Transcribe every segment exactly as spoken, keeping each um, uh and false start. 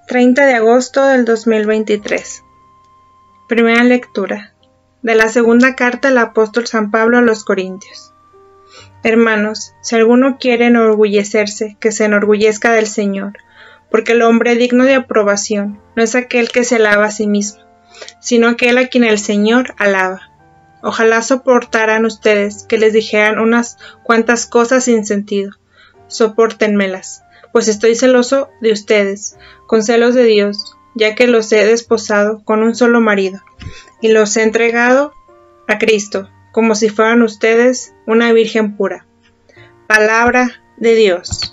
treinta de agosto del dos mil veintitrés. Primera lectura de la segunda carta del apóstol San Pablo a los Corintios. Hermanos, si alguno quiere enorgullecerse, que se enorgullezca del Señor, porque el hombre digno de aprobación no es aquel que se alaba a sí mismo, sino aquel a quien el Señor alaba. Ojalá soportaran ustedes que les dijeran unas cuantas cosas sin sentido. Sopórtenmelas, pues estoy celoso de ustedes, con celos de Dios, ya que los he desposado con un solo marido, y los he entregado a Cristo, como si fueran ustedes una virgen pura. Palabra de Dios.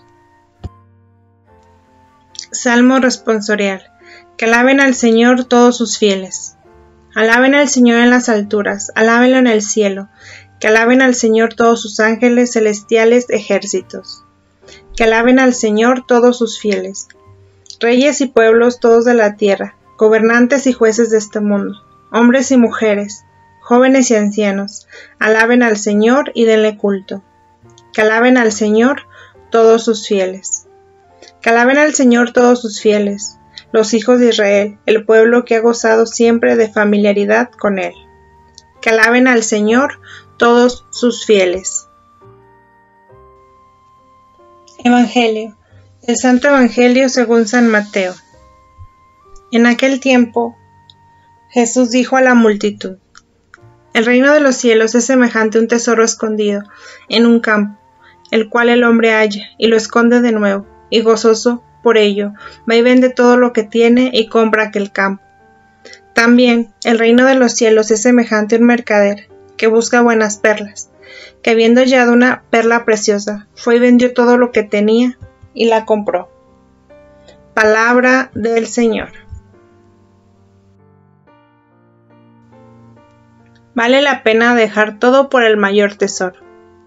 Salmo responsorial. Que alaben al Señor todos sus fieles. Alaben al Señor en las alturas, alábenlo en el cielo, que alaben al Señor todos sus ángeles celestiales ejércitos. Que alaben al Señor todos sus fieles. Reyes y pueblos todos de la tierra, gobernantes y jueces de este mundo, hombres y mujeres, jóvenes y ancianos, alaben al Señor y denle culto. Que alaben al Señor todos sus fieles. Que alaben al Señor todos sus fieles, los hijos de Israel, el pueblo que ha gozado siempre de familiaridad con Él. Que alaben al Señor todos sus fieles. Evangelio. El Santo Evangelio según San Mateo. En aquel tiempo, Jesús dijo a la multitud: El reino de los cielos es semejante a un tesoro escondido en un campo, el cual el hombre halla y lo esconde de nuevo, y gozoso por ello, va y vende todo lo que tiene y compra aquel campo. También el reino de los cielos es semejante a un mercader que busca buenas perlas, que habiendo hallado una perla preciosa, fue y vendió todo lo que tenía y la compró. Palabra del Señor. Vale la pena dejar todo por el mayor tesoro.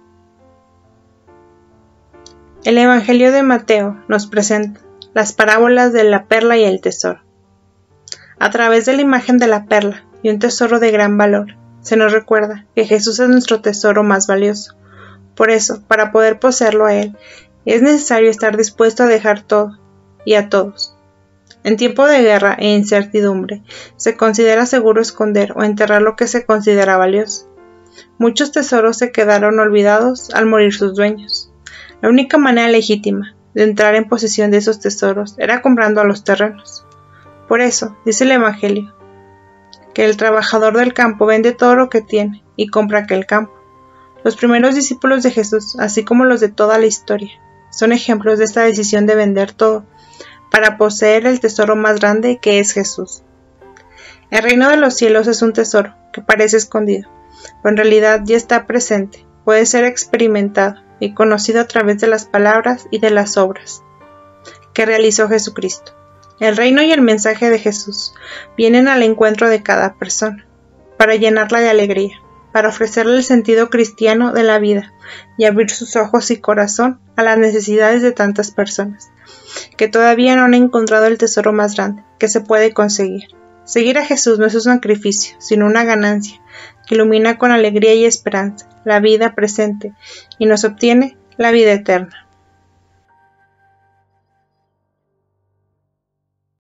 El Evangelio de Mateo nos presenta las parábolas de la perla y el tesoro. A través de la imagen de la perla y un tesoro de gran valor, se nos recuerda que Jesús es nuestro tesoro más valioso. Por eso, para poder poseerlo a Él, es necesario estar dispuesto a dejar todo y a todos. En tiempo de guerra e incertidumbre, se considera seguro esconder o enterrar lo que se considera valioso. Muchos tesoros se quedaron olvidados al morir sus dueños. La única manera legítima de entrar en posesión de esos tesoros era comprando a los terrenos. Por eso, dice el Evangelio, que el trabajador del campo vende todo lo que tiene y compra aquel campo. Los primeros discípulos de Jesús, así como los de toda la historia, son ejemplos de esta decisión de vender todo para poseer el tesoro más grande que es Jesús. El reino de los cielos es un tesoro que parece escondido, pero en realidad ya está presente, puede ser experimentado y conocido a través de las palabras y de las obras que realizó Jesucristo. El reino y el mensaje de Jesús vienen al encuentro de cada persona, para llenarla de alegría, para ofrecerle el sentido cristiano de la vida y abrir sus ojos y corazón a las necesidades de tantas personas, que todavía no han encontrado el tesoro más grande que se puede conseguir. Seguir a Jesús no es un sacrificio, sino una ganancia, que ilumina con alegría y esperanza la vida presente y nos obtiene la vida eterna.